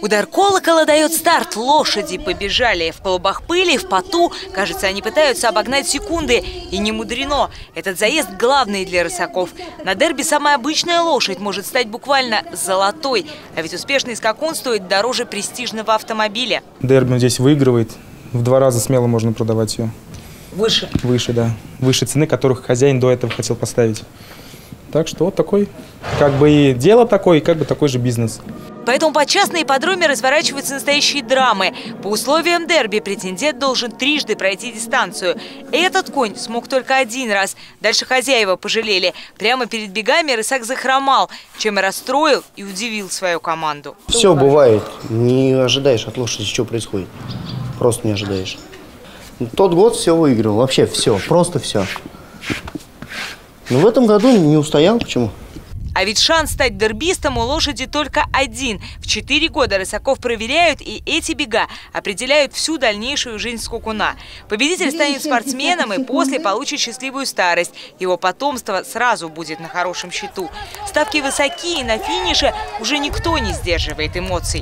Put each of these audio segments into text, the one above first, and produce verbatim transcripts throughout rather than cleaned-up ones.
Удар колокола дает старт. Лошади побежали в клубах пыли, в поту. Кажется, они пытаются обогнать секунды. И не мудрено. Этот заезд главный для рысаков. На дерби самая обычная лошадь может стать буквально золотой. А ведь успешный скакун стоит дороже престижного автомобиля. Дерби здесь выигрывает. В два раза смело можно продавать ее. Выше? Выше, да. Выше цены, которых хозяин до этого хотел поставить. Так что вот такой, как бы и дело такое, и как бы такой же бизнес. Поэтому подчас на ипподроме разворачиваются настоящие драмы. По условиям дерби претендент должен трижды пройти дистанцию. Этот конь смог только один раз. Дальше хозяева пожалели. Прямо перед бегами рысак захромал, чем и расстроил и удивил свою команду. Все бывает. Не ожидаешь от лошади, что происходит. Просто не ожидаешь. Тот год все выиграл. Вообще все. Просто все. Но в этом году не устоял. Почему? А ведь шанс стать дербистом у лошади только один. В четыре года рысаков проверяют, и эти бега определяют всю дальнейшую жизнь скакуна. Победитель станет спортсменом и после получит счастливую старость. Его потомство сразу будет на хорошем счету. Ставки высокие, на финише уже никто не сдерживает эмоций.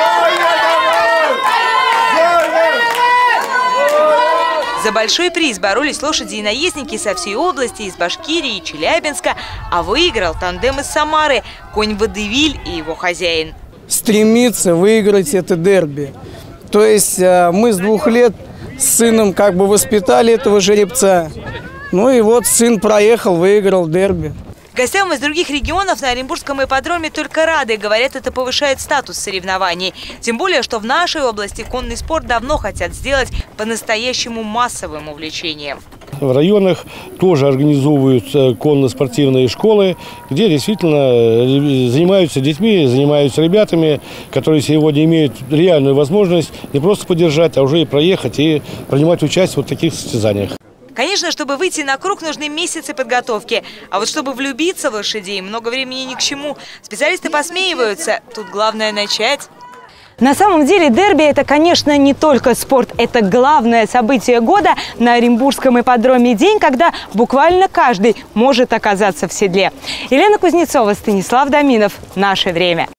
За большой приз боролись лошади и наездники со всей области, из Башкирии и Челябинска. А выиграл тандем из Самары – конь Водевиль и его хозяин. Стремится выиграть это дерби. То есть мы с двух лет с сыном как бы воспитали этого жеребца. Ну и вот сын проехал, выиграл дерби. Гостям из других регионов на Оренбургском ипподроме только рады. Говорят, это повышает статус соревнований. Тем более, что в нашей области конный спорт давно хотят сделать по-настоящему массовым увлечением. В районах тоже организовывают конно-спортивные школы, где действительно занимаются детьми, занимаются ребятами, которые сегодня имеют реальную возможность не просто поддержать, а уже и проехать и принимать участие в вот таких состязаниях. Конечно, чтобы выйти на круг, нужны месяцы подготовки. А вот чтобы влюбиться в лошадей, много времени ни к чему. Специалисты посмеиваются. Тут главное начать. На самом деле дерби – это, конечно, не только спорт. Это главное событие года на Оренбургском ипподроме. День, когда буквально каждый может оказаться в седле. Елена Кузнецова, Станислав Доминов. Наше время.